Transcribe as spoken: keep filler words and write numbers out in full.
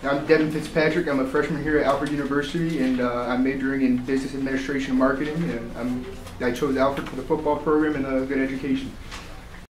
I'm Devon Fitzpatrick. I'm a freshman here at Alfred University, and uh, I'm majoring in business administration and marketing. And I'm, I chose Alfred for the football program and a good education.